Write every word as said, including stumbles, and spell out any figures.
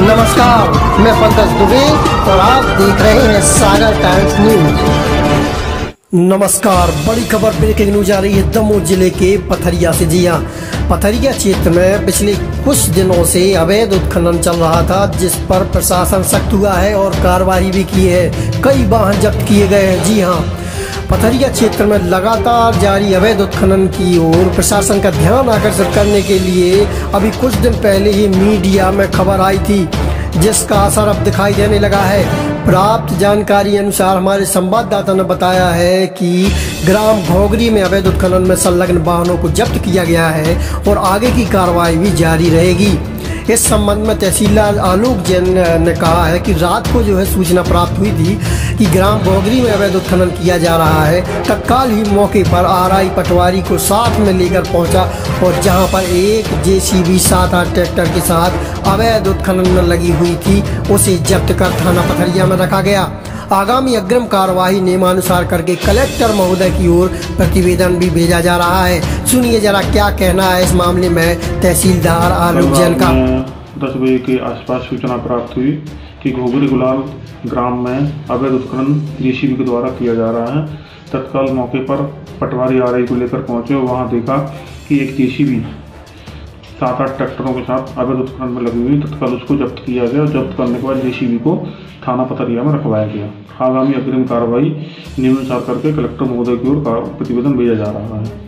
नमस्कार, मैं पंकज दुबे और आप देख रहे हैं सागर टाइम्स न्यूज। नमस्कार, बड़ी खबर ब्रेकिंग न्यूज आ रही है दमोह जिले के पथरिया से। जी हां, पथरिया क्षेत्र में पिछले कुछ दिनों से अवैध उत्खनन चल रहा था, जिस पर प्रशासन सख्त हुआ है और कार्रवाई भी की है। कई वाहन जब्त किए गए हैं। जी हां, पथरिया क्षेत्र में लगातार जारी अवैध उत्खनन की ओर प्रशासन का ध्यान आकर्षित करने के लिए अभी कुछ दिन पहले ही मीडिया में खबर आई थी, जिसका असर अब दिखाई देने लगा है। प्राप्त जानकारी अनुसार हमारे संवाददाता ने बताया है कि ग्राम घोगरी में अवैध उत्खनन में संलग्न वाहनों को जब्त किया गया है और आगे की कार्रवाई भी जारी रहेगी। इस संबंध में तहसीलदार आलोक जैन ने कहा है कि रात को जो है सूचना प्राप्त हुई थी कि ग्राम घोगरी में अवैध उत्खनन किया जा रहा है। तत्काल ही मौके पर आरआई पटवारी को साथ में लेकर पहुंचा और जहां पर एक जेसीबी सात आठ ट्रैक्टर के साथ अवैध उत्खनन में लगी हुई थी, उसे जब्त कर थाना पथरिया में रखा गया। आगामी अग्रिम कार्यवाही नियमानुसार करके कलेक्टर महोदय की ओर प्रतिवेदन भी भेजा जा रहा है। सुनिए जरा क्या कहना है इस मामले में तहसीलदार आलोक जैन का। दस बजे के आसपास सूचना प्राप्त हुई कि घोगरी गुलाल ग्राम में अवैध उत्खनन जेसीबी के द्वारा किया जा रहा है। तत्काल मौके पर पटवारी आरआई को लेकर पहुंचे और वहां देखा कि एक जेसीबी सात आठ ट्रैक्टरों के साथ अवैध उत्खनन में लगी हुई। तत्काल उसको जब्त किया गया और जब्त करने के बाद जेसीबी को थाना पथरिया में रखवाया गया। आगामी अग्रिम कार्रवाई नियमानुसार करके कलेक्टर महोदय की ओर प्रतिवेदन भेजा जा रहा है।